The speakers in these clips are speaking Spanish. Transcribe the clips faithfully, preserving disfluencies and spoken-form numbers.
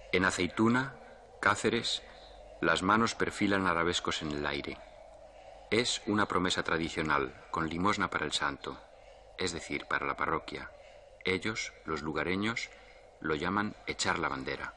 En Aceituna, Cáceres, las manos perfilan arabescos en el aire. Es una promesa tradicional, con limosna para el santo, es decir, para la parroquia. Ellos, los lugareños, lo llaman echar la bandera.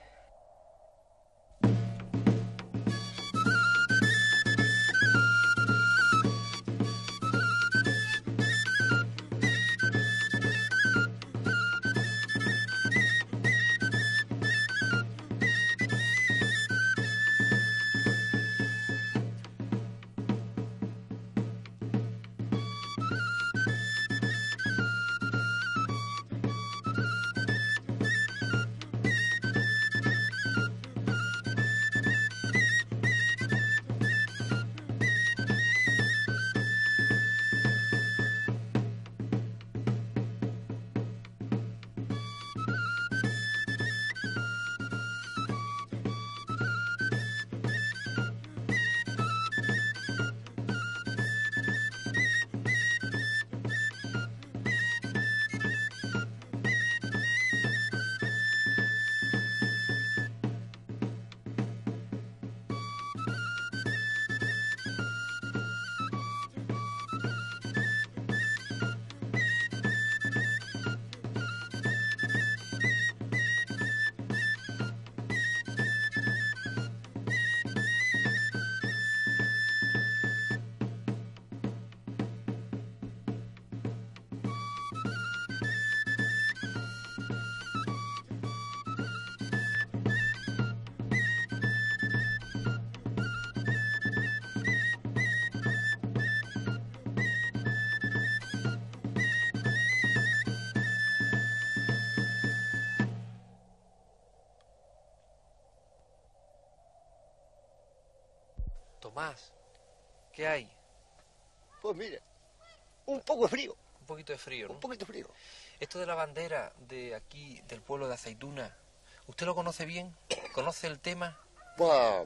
Tomás, ¿qué hay? Pues mira, un poco de frío. Un poquito de frío, ¿no? Un poquito de frío. Esto de la bandera de aquí, del pueblo de Aceituna, ¿usted lo conoce bien? ¿Conoce el tema? Bueno,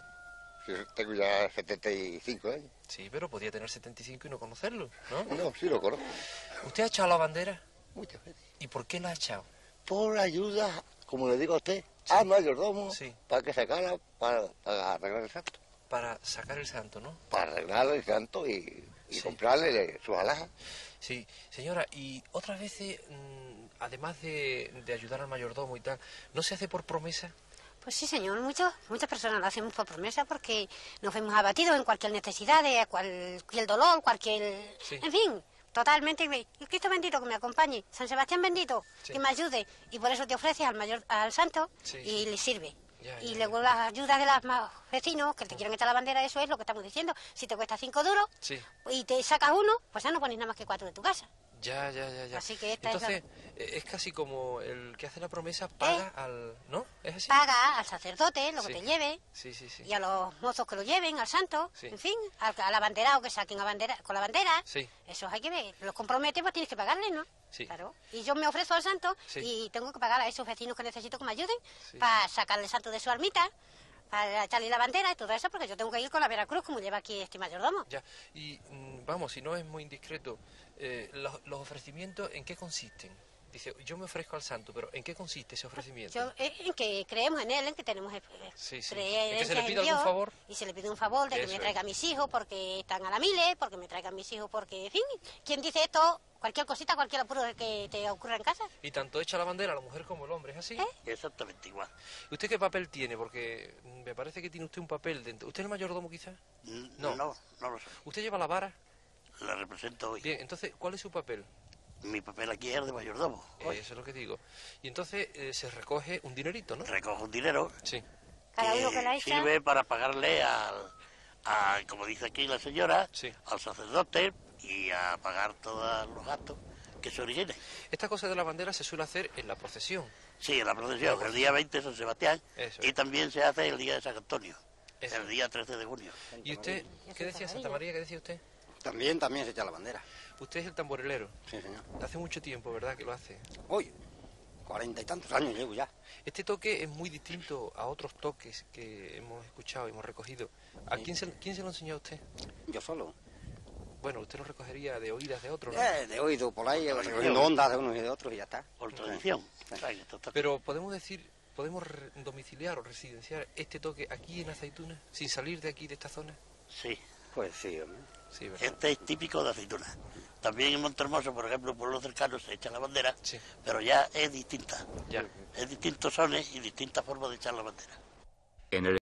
pues, tengo ya setenta y cinco años. Sí, pero podía tener setenta y cinco y no conocerlo, ¿no? No, sí lo conozco. ¿Usted ha echado la bandera? Muchas veces. ¿Y por qué la ha echado? Por ayuda, como le digo a usted, sí. al mayordomo, sí. para que sacara, para, para arreglar el santo. Para sacar el santo, ¿no? Para arreglar el santo y, y sí. comprarle sus alhajas. Sí, señora, y otras veces, mmm, además de, de ayudar al mayordomo y tal, ¿no se hace por promesa? Pues sí, señor, muchos, muchas personas lo hacemos por promesa porque nos vemos abatidos en cualquier necesidad, de cualquier dolor, cualquier... Sí. En fin, totalmente. Y Cristo bendito que me acompañe, San Sebastián bendito, sí. que me ayude. Y por eso te ofreces al mayor, al santo sí, y sí. le sirve. Ya, ya, y luego ya. las ayudas de los vecinos que te quieren echar la bandera, eso es lo que estamos diciendo. Si te cuesta cinco duros sí. y te sacas uno, pues ya no pones nada más que cuatro de tu casa. Ya, ya, ya, ya. Así que esta Entonces, es, la... es casi como el que hace la promesa paga ¿Eh? al... ¿No? ¿Es así? Paga al sacerdote lo sí. que te lleve. Sí, sí, sí. Y a los mozos que lo lleven, al santo. Sí. En fin, al, al abanderado que saquen a bandera, con la bandera. Sí. Eso hay que ver. Los compromete, pues tienes que pagarle, ¿no? Sí. Claro. Y yo me ofrezco al santo sí. y tengo que pagar a esos vecinos que necesito que me ayuden sí. para sacarle el santo de su ermita, para echarle la bandera y todo eso, porque yo tengo que ir con la Veracruz, como lleva aquí este mayordomo. Ya, y mmm, vamos, si no es muy indiscreto, eh, los, los ofrecimientos, ¿en qué consisten? Dice, yo me ofrezco al santo, pero ¿en qué consiste ese ofrecimiento? Yo, en que creemos en él, en que tenemos eh, sí, sí. ¿En que se le pida algún favor? Y se le pide un favor de Eso que me traiga es. a mis hijos porque están a la mile, porque me traigan mis hijos porque, en fin, ¿quién dice esto? Cualquier cosita, cualquier apuro que te ocurra en casa. Y tanto echa la bandera la mujer como el hombre, ¿es así? ¿Eh? Exactamente igual. ¿Usted qué papel tiene? Porque me parece que tiene usted un papel dentro. ¿Usted es el mayordomo quizás? No, no, no lo sé. ¿Usted lleva la vara? La represento hoy. Bien, entonces, ¿cuál es su papel? Mi papel aquí es el de mayordomo. Eh, eso es lo que digo. Y entonces eh, se recoge un dinerito, ¿no? Recoge un dinero. Sí. Cada uno que la echa. Sirve para pagarle al, a, como dice aquí la señora, sí. al sacerdote y a pagar todos los gastos que se originen. Esta cosa de la bandera se suele hacer en la procesión. Sí, en la procesión, el día veinte de San Sebastián. Eso. Y también se hace el día de San Antonio, eso. El día trece de junio. ¿Y usted qué decía, Santa María? ¿Qué decía usted? También, también se echa la bandera. Usted es el tamborelero. Sí, señor. Hace mucho tiempo, ¿verdad, que lo hace? Hoy, cuarenta y tantos años llevo ya. Este toque es muy distinto a otros toques que hemos escuchado y hemos recogido. ¿A sí. quién, se, quién se lo enseñó a usted? Yo solo. Bueno, usted lo recogería de oídas de otros, ¿no? Eh, de oído, por ahí, recogiendo ondas de unos y de otros y ya está. Por tradición. Sí. Pero podemos decir, ¿podemos re- domiciliar o residenciar este toque aquí en Aceitunas, sin salir de aquí, de esta zona? Sí. Pues sí, hombre. Sí, ¿verdad? Este es típico de Aceitunas. También en Montehermoso, por ejemplo, pueblos cercanos se echa la bandera, Sí. pero ya es distinta. Ya. Es distintos sones y distintas formas de echar la bandera. En el